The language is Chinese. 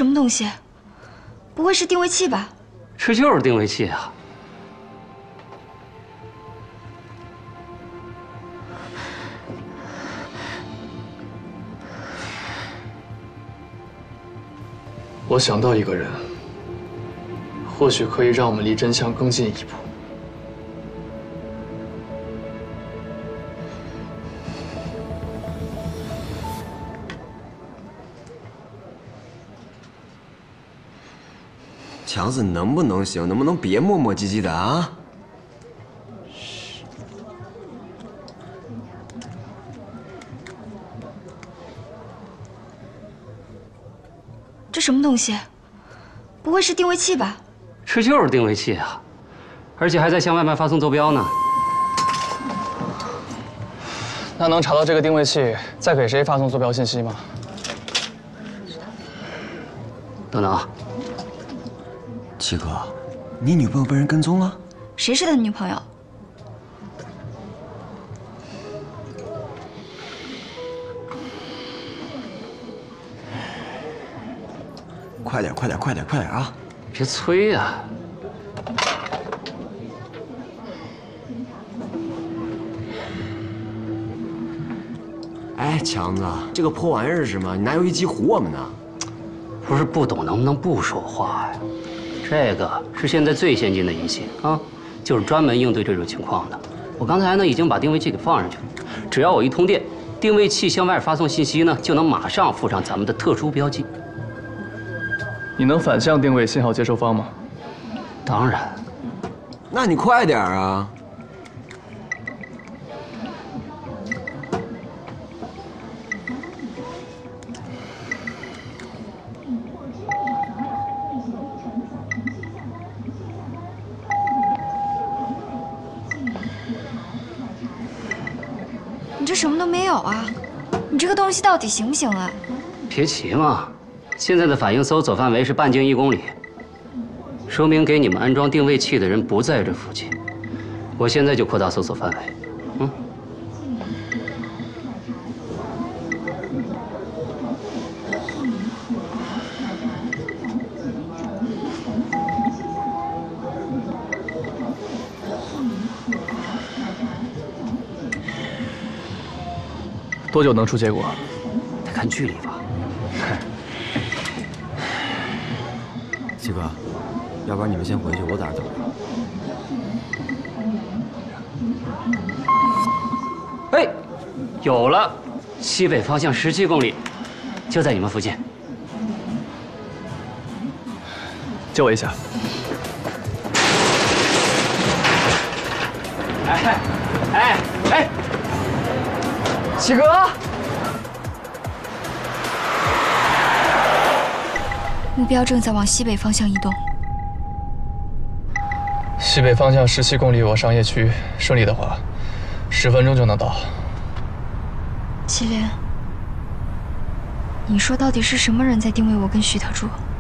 什么东西？不会是定位器吧？ 这就是定位器啊！ 我想到一个人，或许可以让我们离真相更进一步。 强子能不能行？能不能别磨磨唧唧的啊？ 这什么东西？不会是定位器吧？ 这就是定位器啊，而且还在向外卖发送坐标呢。 那能查到这个定位器在给谁发送坐标信息吗？ 等等啊！ 七哥，你女朋友被人跟踪了？ 谁是他女朋友？ 快点，快点，快点，快点啊！ 别催呀！ 哎，强子，这个破玩意儿是吗？你拿游戏机唬我们呢？ 不是不懂，能不能不说话呀？ 这个是现在最先进的仪器啊，就是专门应对这种情况的。我刚才呢已经把定位器给放上去了，只要我一通电，定位器向外发送信息呢，就能马上附上咱们的特殊标记。 你能反向定位信号接收方吗？ 当然。 那你快点啊！ 你这什么都没有啊！你这个东西到底行不行啊？ 别急嘛，现在的反应搜索范围是半径1公里，说明给你们安装定位器的人不在这附近。我现在就扩大搜索范围。嗯。 多久能出结果？ 得看距离吧。 七哥，要不然你们先回去，我在这等着。 哎，有了，西北方向17公里，就在你们附近。 救我一下！哎！ 七哥， 目标正在往西北方向移动。 西北方向17公里往商业区，顺利的话，10分钟就能到。 祁连，你说到底是什么人在定位我跟徐特助？